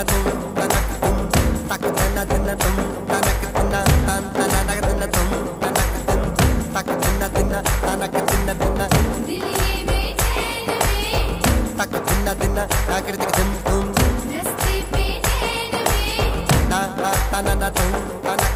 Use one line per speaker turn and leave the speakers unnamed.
तुम तनक तुम तक दिन दिन तुम तनक दिन तन तनक दिन तुम तनक दिन तक दिन दिन तनक दिन दिन
दिल ये बेचैन में
तक दिन दिन आकृतिक तुम
रस्ते पे नैन में
ता ता तना तुम तनक